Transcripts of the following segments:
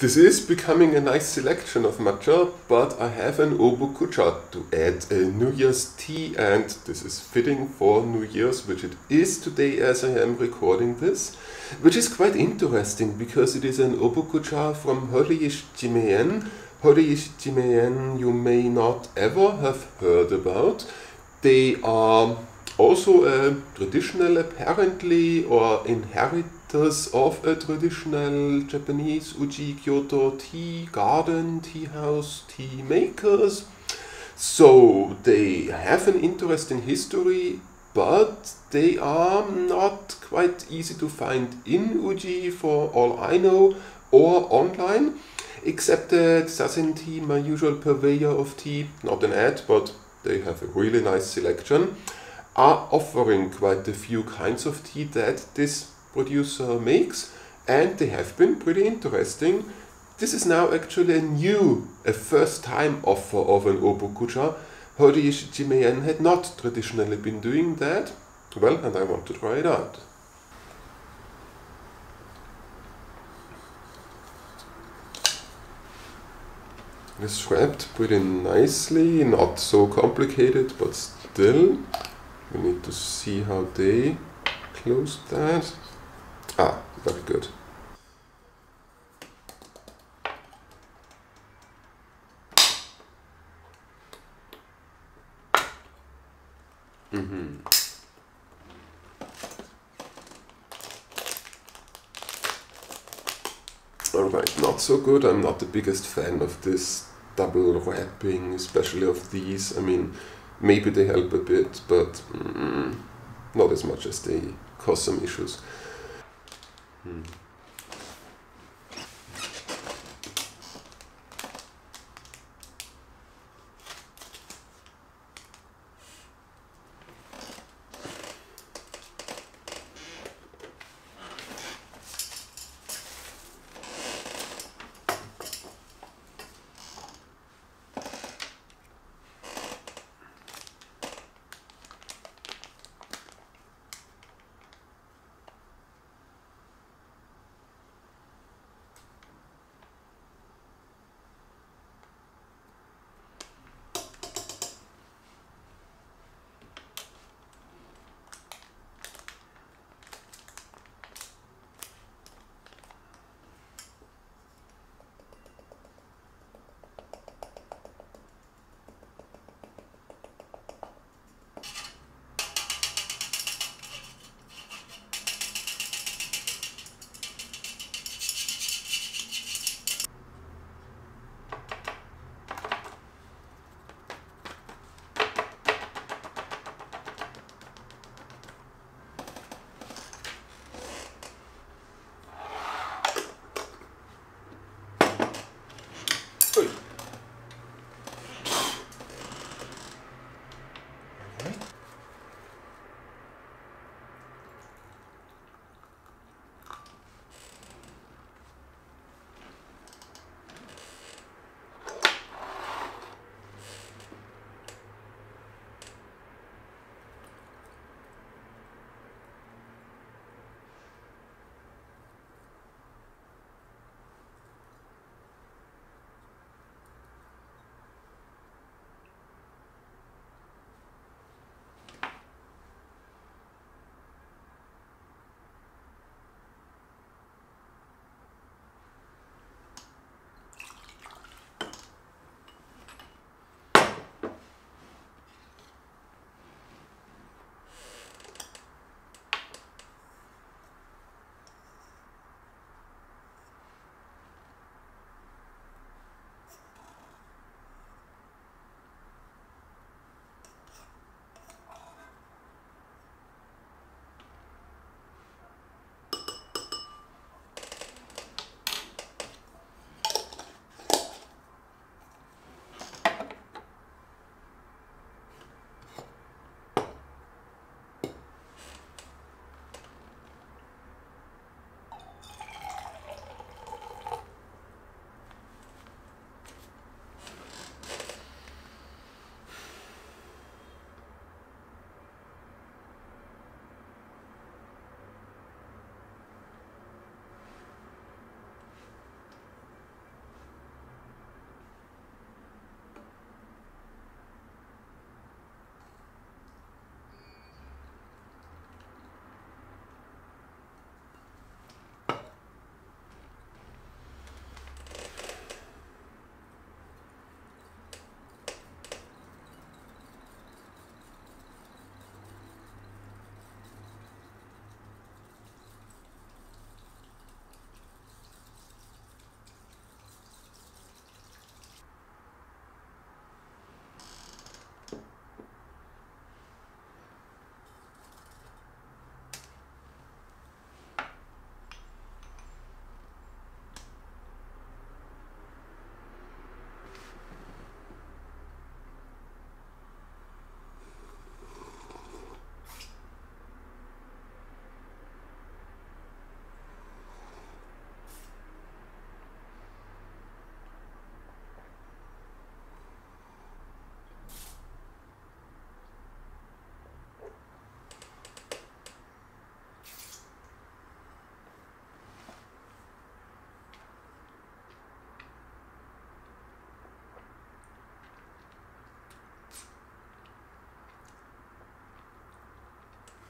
This is becoming a nice selection of matcha, but I have an obokucha to add a New Year's tea, and this is fitting for New Year's, which it is today as I am recording this, which is quite interesting because it is an obokucha from Horiishi Jimeien. Horiishi Jimeien you may not ever have heard about. They are also a traditional, apparently, or inheritors of a traditional Japanese Uji Kyoto tea garden, tea house, tea makers. So they have an interesting history, but they are not quite easy to find in Uji for all I know, or online, except that Sazen Tea, my usual purveyor of tea, not an ad, but they have a really nice selection, are offering quite a few kinds of tea that this producer makes, and they have been pretty interesting. This is now actually a first time offer of an obokucha. Horiishi Jimeien had not traditionally been doing that. Well, and I want to try it out. It's wrapped pretty nicely, not so complicated, but still. We need to see how they closed that. Ah, very good. Alright, not so good. I'm not the biggest fan of this double wrapping, especially of these. I mean, maybe they help a bit, but not as much as they cause some issues.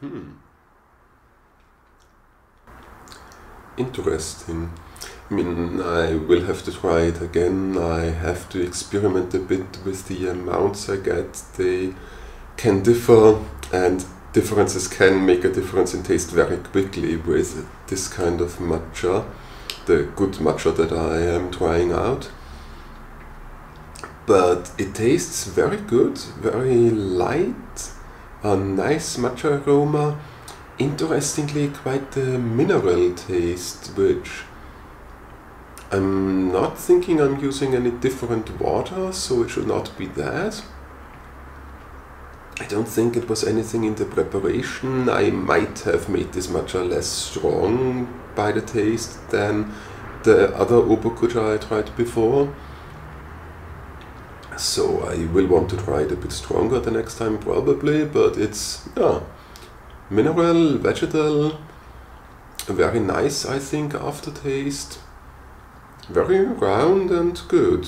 Interesting. I mean, I will have to try it again. I have to experiment a bit with the amounts I get. They can differ, and differences can make a difference in taste very quickly with this kind of matcha, the good matcha that I am trying out. But it tastes very good, very light, a nice matcha aroma. Interestingly, quite a mineral taste, which I'm not thinking I'm using any different water, so it should not be that. I don't think it was anything in the preparation. I might have made this matcha less strong by the taste than the other Obokucha I tried before. So I will want to try it a bit stronger the next time probably, but it's, yeah, mineral, vegetal, very nice I think aftertaste, very round and good.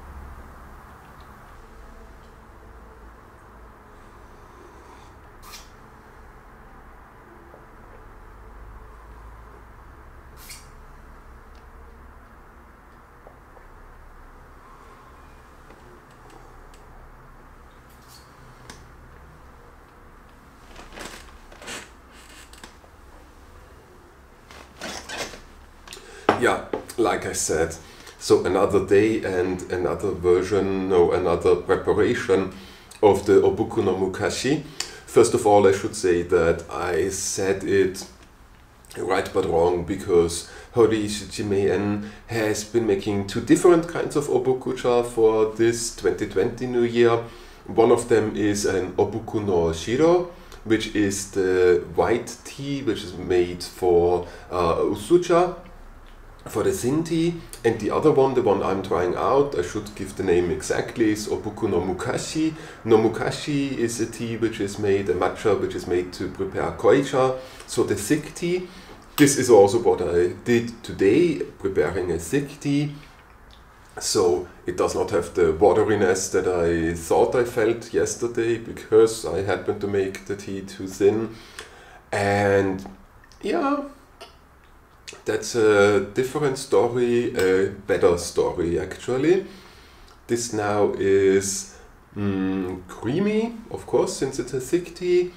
Yeah, like I said, so another day and another version, no, another preparation of the Obuku no Mukashi. First of all, I should say that I said it right but wrong, because Hori Shichime-en has been making two different kinds of Obokucha for this 2020 New Year. One of them is an Obuku no Shiro, which is the white tea which is made for Usucha, for the thin tea, and the other one, the one I'm trying out, I should give the name exactly, is Obuku no Mukashi. No Mukashi is a tea which is made, a matcha which is made to prepare koicha, so the thick tea. This is also what I did today, preparing a thick tea. So it does not have the wateriness that I thought I felt yesterday, because I happened to make the tea too thin. And yeah, that's a different story, a better story actually. This now is creamy, of course, since it's a thick tea.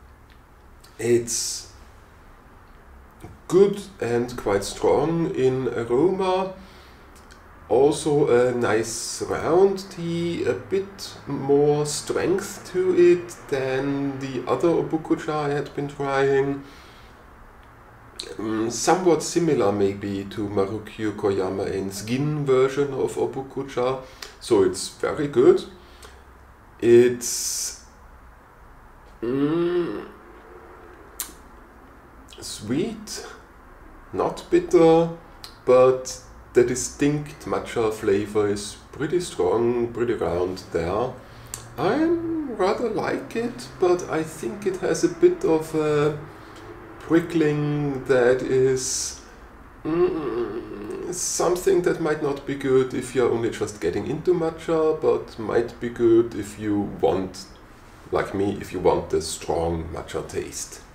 It's good and quite strong in aroma. Also a nice round tea, a bit more strength to it than the other Obokucha I had been trying. Somewhat similar maybe to Marukyu Koyama-en's Gin version of Obokucha, so it's very good. It's sweet, not bitter, but the distinct matcha flavor is pretty strong, pretty round there. I rather like it, but I think it has a bit of a prickling that is something that might not be good if you're only just getting into matcha, but might be good if you want, like me, if you want the strong matcha taste.